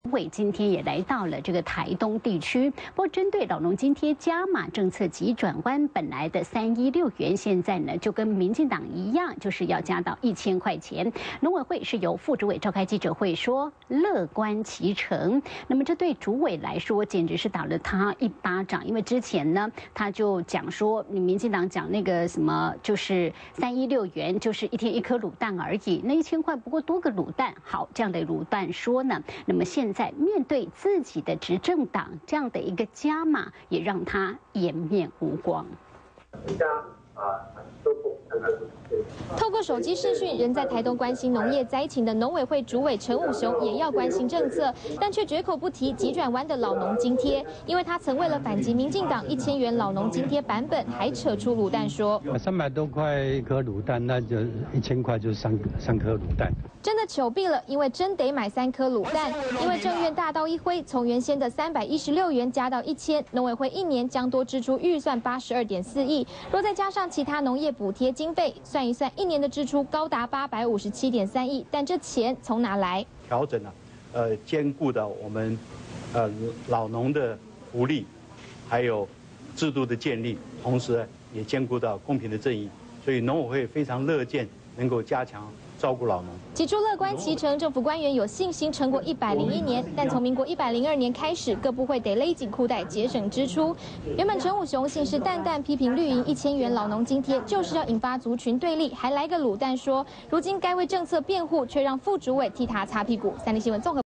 委今天也来到了这个台东地区，不过针对老农津贴加码政策急转弯，本来的316元，现在呢就跟民进党一样，就是要加到1000块钱。农委会是由副主委召开记者会说乐观其成，那么这对主委来说简直是打了他一巴掌，因为之前呢他就讲说，你民进党讲那个什么就是316元，就是1天1颗卤蛋而已，那1000块不过多个卤蛋。好，这样的卤蛋说呢，那么现在面对自己的执政党这样的一个加码，也让他颜面无光。 透过手机视讯，人在台东关心农业灾情的农委会主委陈武雄也要关心政策，但却绝口不提急转弯的老农津贴，因为他曾为了反击民进党1000元老农津贴版本，还扯出卤蛋说 ，300多块一颗卤蛋，那就1000块就是三颗卤蛋。 真的糗毙了，因为真得买3颗卤蛋，因为政院大刀一挥，从原先的316元加到1000，农委会1年将多支出预算82.4亿，若再加上其他农业补贴经费，算一算1年的支出高达857.3亿，但这钱从哪来？ 调整兼顾到我们老农的福利，还有制度的建立，同时也兼顾到公平的正义，所以农委会非常乐见能够加强照顾老农。 起初乐观其成，政府官员有信心撑过101年，但从民国102年开始，各部会得勒紧裤带节省支出。原本陈武雄信誓旦旦批评绿营1000元老农津贴就是要引发族群对立，还来个卤蛋说，如今该为政策辩护，却让副主委替他擦屁股。三立新闻综合。